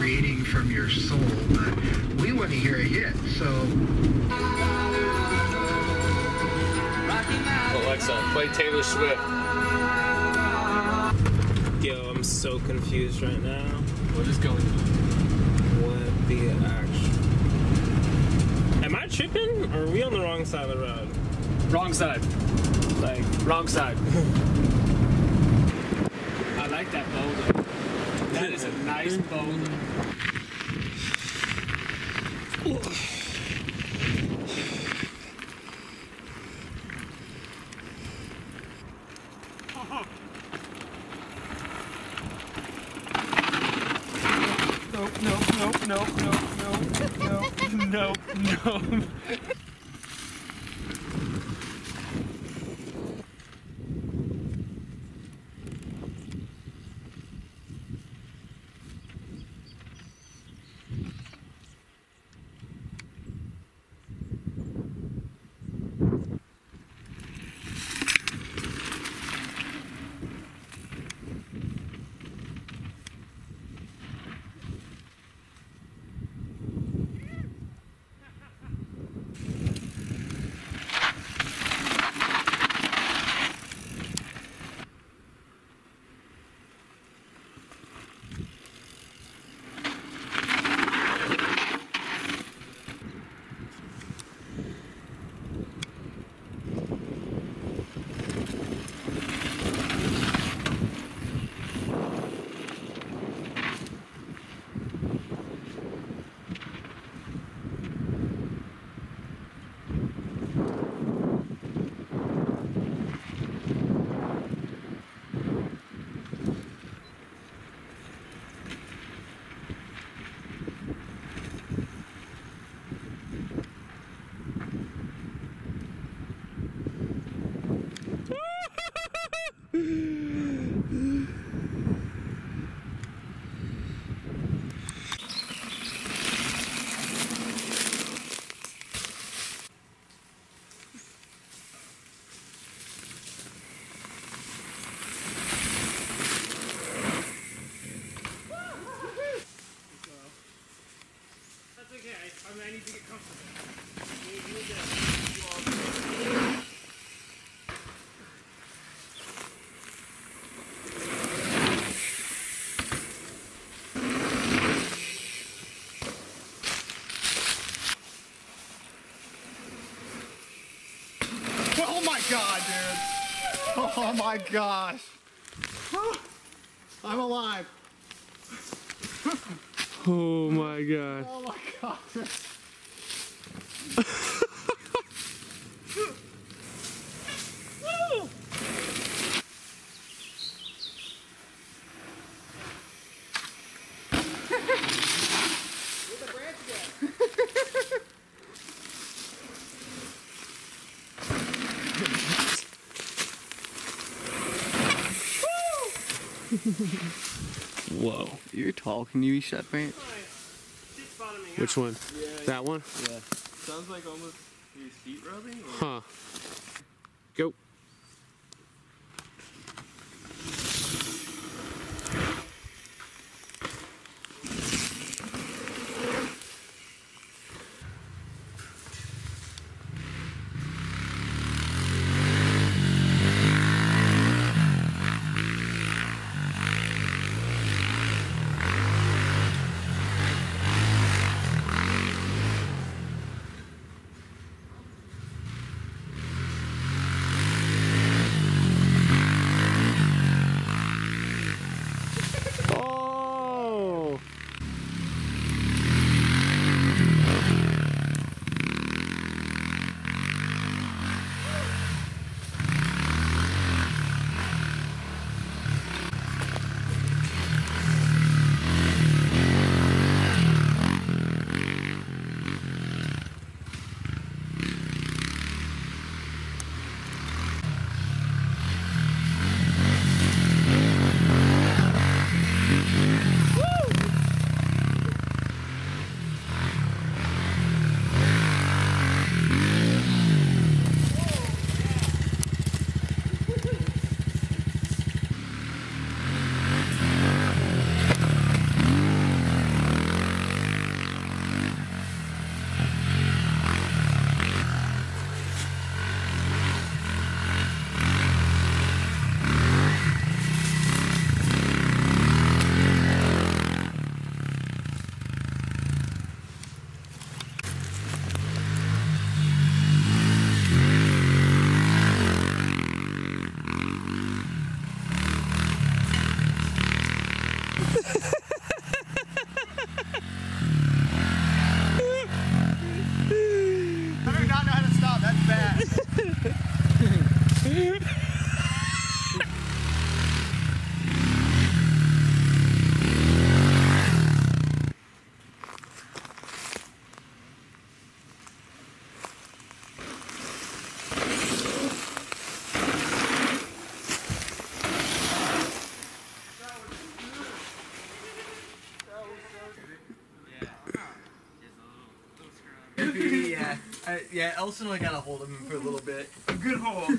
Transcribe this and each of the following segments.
creating from your soul, but we want to hear a hit, so... Alexa, play Taylor Swift. Yo, I'm so confused right now. What is going on? What the action? Am I tripping, or are we on the wrong side of the road? Wrong side. Like, Wrong side. I like that boulder. That is a nice boulder. No. I need to get comfortable. Oh my god, dude. Oh my gosh. I'm alive. Oh my god. Oh my god. Whoa. You're tall. Can you reach that branch? Which one? Yeah. That one? Yeah. Sounds like almost your feet rubbing. Huh. Go. Yeah, Elson only got a hold of him for a little bit. A good hold.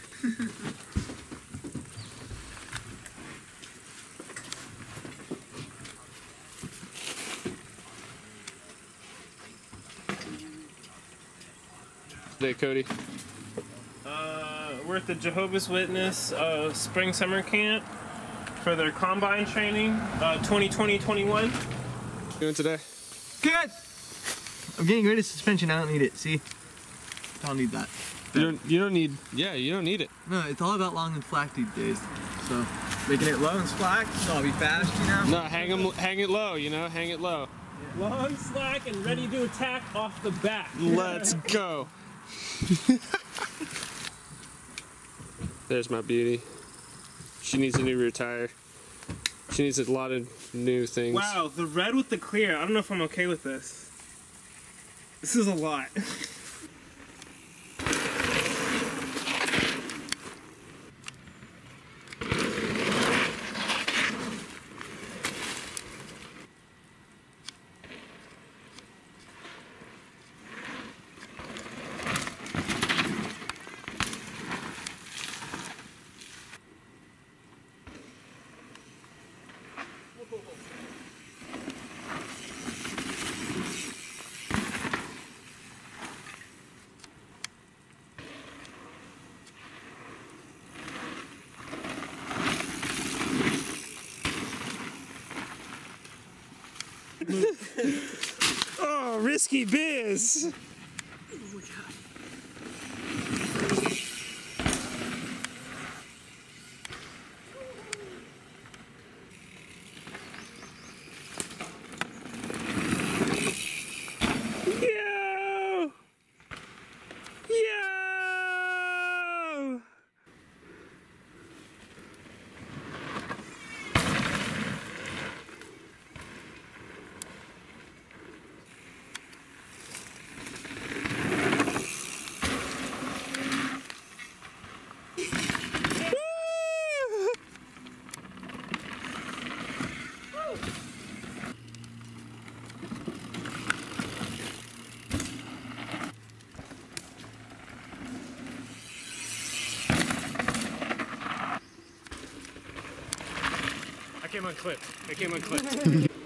Today, Cody. We're at the Jehovah's Witness spring summer camp for their combine training 2020-21. Doing today? Good! I'm getting rid of suspension. I don't need it. See? I don't need that. You don't need it. No, it's all about long and slack these days. So, making it low and slack, so I'll be fast, you know? No, hang it low, you know, hang it low. Long, slack, and ready to attack off the bat. Let's go. There's my beauty. She needs a new rear tire. She needs a lot of new things. Wow, the red with the clear. I don't know if I'm okay with this. This is a lot. Oh, risky biz. Yo! Yo! I came unclipped.